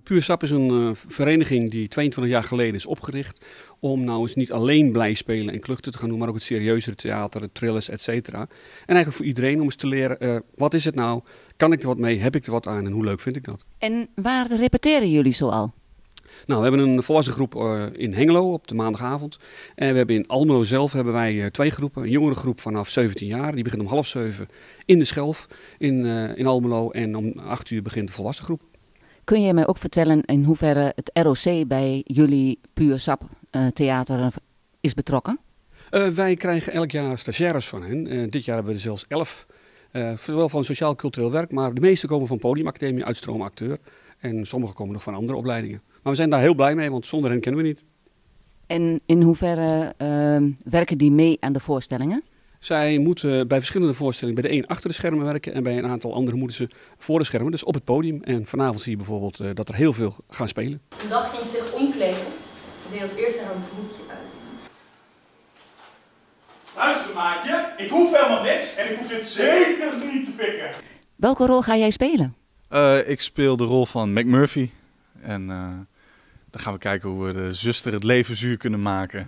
Puur Sap is een vereniging die 22 jaar geleden is opgericht om nou eens niet alleen blij spelen en kluchten te gaan doen, maar ook het serieuzere theater, het thrillers, et cetera. En eigenlijk voor iedereen om eens te leren, wat is het nou, kan ik er wat mee, heb ik er wat aan en hoe leuk vind ik dat? En waar repeteren jullie zoal? Nou, we hebben een volwassen groep in Hengelo op de maandagavond. En we hebben in Almelo zelf hebben wij 2 groepen. Een jongere groep vanaf 17 jaar, die begint om 6:30 in de Schelf in Almelo. En om 8 uur begint de volwassen groep. Kun je mij ook vertellen in hoeverre het ROC bij jullie Puur Sap theater is betrokken? Wij krijgen elk jaar stagiaires van hen. Dit jaar hebben we er zelfs 11. Zowel van sociaal-cultureel werk, maar de meeste komen van Podiumacademie, uitstroomacteur. En sommigen komen nog van andere opleidingen. Maar we zijn daar heel blij mee, want zonder hen kennen we niet. En in hoeverre werken die mee aan de voorstellingen? Zij moeten bij verschillende voorstellingen bij de een achter de schermen werken en bij een aantal anderen moeten ze voor de schermen, dus op het podium. En vanavond zie je bijvoorbeeld dat er heel veel gaan spelen. Een dag ging ze zich omkleden. Ze deed als eerste haar broekje uit. Luister maatje, ik hoef helemaal niks en ik hoef dit zeker niet te pikken. Welke rol ga jij spelen? Ik speel de rol van McMurphy. En dan gaan we kijken hoe we de zuster het leven zuur kunnen maken.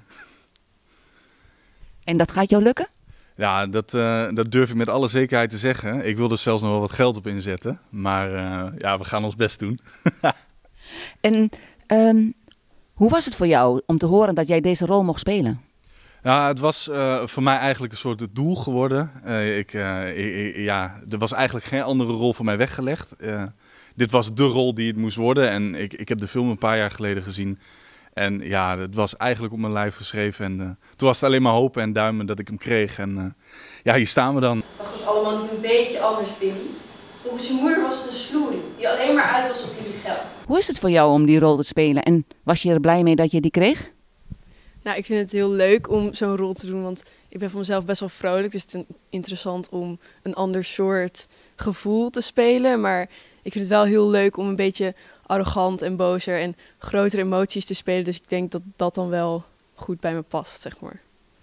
En dat gaat jou lukken? Ja, dat durf ik met alle zekerheid te zeggen. Ik wil er zelfs nog wel wat geld op inzetten. Maar ja, we gaan ons best doen. En hoe was het voor jou om te horen dat jij deze rol mocht spelen? Ja, het was voor mij eigenlijk een soort doel geworden. Er was eigenlijk geen andere rol voor mij weggelegd. Dit was de rol die het moest worden. En ik heb de film een paar jaar geleden gezien. En ja, het was eigenlijk op mijn lijf geschreven. En toen was het alleen maar hopen en duimen dat ik hem kreeg. En ja, hier staan we dan. Was het allemaal niet een beetje anders, Billy? Volgens je moeder was het een sloerie die alleen maar uit was op jullie geld. Hoe is het voor jou om die rol te spelen? En was je er blij mee dat je die kreeg? Nou, ik vind het heel leuk om zo'n rol te doen, want ik ben voor mezelf best wel vrolijk. Dus het is interessant om een ander soort gevoel te spelen. Maar ik vind het wel heel leuk om een beetje arrogant en bozer en grotere emoties te spelen. Dus ik denk dat dat dan wel goed bij me past, zeg maar.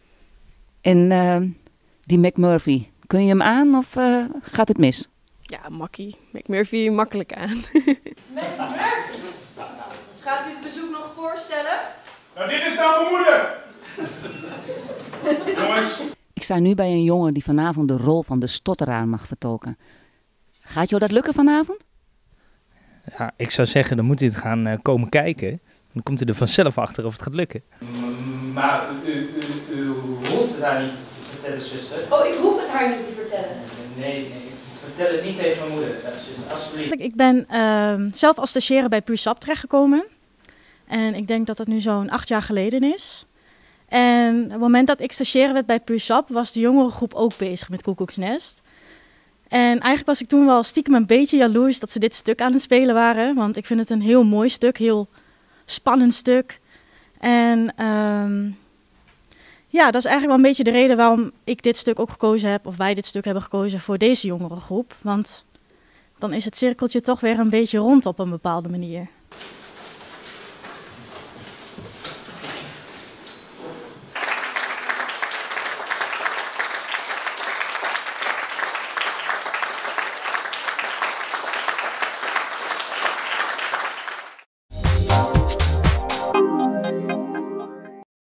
En die McMurphy, kun je hem aan of gaat het mis? Ja, makkie. McMurphy makkelijk aan. McMurphy, gaat u het bezoek nog voorstellen? Nou, dit is nou mijn moeder! Jongens. Ik sta nu bij een jongen die vanavond de rol van de stotteraar mag vertolken. Gaat jou dat lukken vanavond? Ja, ik zou zeggen, dan moet hij het gaan komen kijken. Dan komt hij er vanzelf achter of het gaat lukken. Maar u hoeft het haar niet te vertellen, zuster. Oh, ik hoef het haar niet te vertellen. Nee, vertel het niet tegen mijn moeder, zuster, alsjeblieft. Ik ben zelf als stagiaire bij Puur Sap terechtgekomen. En ik denk dat dat nu zo'n 8 jaar geleden is. En op het moment dat ik stagiaire werd bij Puur Sap, was de jongere groep ook bezig met Koekoeksnest. En eigenlijk was ik toen wel stiekem een beetje jaloers dat ze dit stuk aan het spelen waren. Want ik vind het een heel mooi stuk, heel spannend stuk. En ja, dat is eigenlijk wel een beetje de reden waarom ik dit stuk ook gekozen heb. Of wij dit stuk hebben gekozen voor deze jongere groep. Want dan is het cirkeltje toch weer een beetje rond op een bepaalde manier.